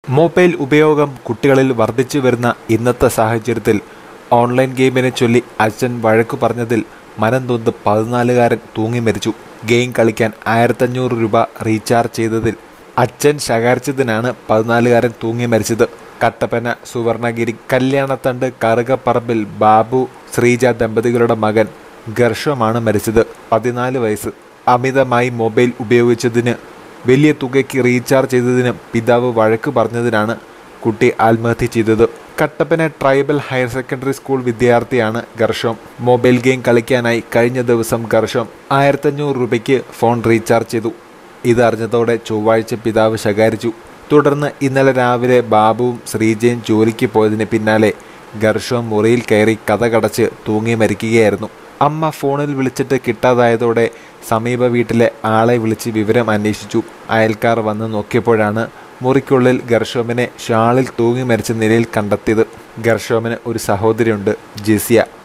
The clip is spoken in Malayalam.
മൊബൈൽ ഉപയോഗം കുട്ടികളിൽ വർദ്ധിച്ചു വരുന്ന ഇന്നത്തെ സാഹചര്യത്തിൽ ഓൺലൈൻ ഗെയിമിനെ ചൊല്ലി അച്ഛൻ വഴക്കു പറഞ്ഞതിൽ മനം നൊന്ത് 14-കാരൻ തൂങ്ങി മരിച്ചു. ഗെയിം കളിക്കാൻ 1500 രൂപ റീചാർജ് ചെയ്തതിൽ അച്ഛൻ ശകാരിച്ചതിനാണ് 14-കാരൻ തൂങ്ങി മരിച്ചത്. കട്ടപ്പന സുവർണഗിരി കല്യാണത്തണ്ട് കറുകപ്പറമ്പിൽ ബാബു ശ്രീജ ദമ്പതികളുടെ മകൻ ഗർഷമാണ് മരിച്ചത്. 14 വയസ്സ്. അമിതമായി മൊബൈൽ ഉപയോഗിച്ചതിന് വലിയ തുകയ്ക്ക് റീചാർജ് ചെയ്തതിന് പിതാവ് വഴക്ക് പറഞ്ഞതിനാണ് കുട്ടി ആത്മഹത്യ ചെയ്തത്. Kattappana tribal higher secondary school വിദ്യാർത്ഥിയാണ് ഗർഷോം. മൊബൈൽ ഗെയിം കളിക്കാനായി കഴിഞ്ഞ ദിവസം ഗർഷോം 1500 രൂപയ്ക്ക് ഫോൺ റീചാർജ് ചെയ്തു. ഇതറിഞ്ഞതോടെ ചൊവ്വാഴ്ച പിതാവ് ശകാരിച്ചു. തുടർന്ന് ഇന്നലെ രാവിലെ ബാബുവും ശ്രീജയും ജോലിക്ക് പോയതിന് പിന്നാലെ ഗർഷോം മുറിയിൽ കയറി കതകടച്ച് തൂങ്ങി മരിക്കുകയായിരുന്നു. അമ്മ ഫോണിൽ വിളിച്ചിട്ട് കിട്ടാതായതോടെ സമീപ വീട്ടിലെ ആളെ വിളിച്ച് വിവരം അന്വേഷിച്ചു. അയൽക്കാർ വന്ന് നോക്കിയപ്പോഴാണ് മുറിക്കുള്ളിൽ ഗർഷോമിനെ ഷാളിൽ തൂങ്ങി മരിച്ച നിലയിൽ കണ്ടെത്തിയത്. ഗർഷോമിന് ഒരു സഹോദരിയുണ്ട്, ജെസിയ.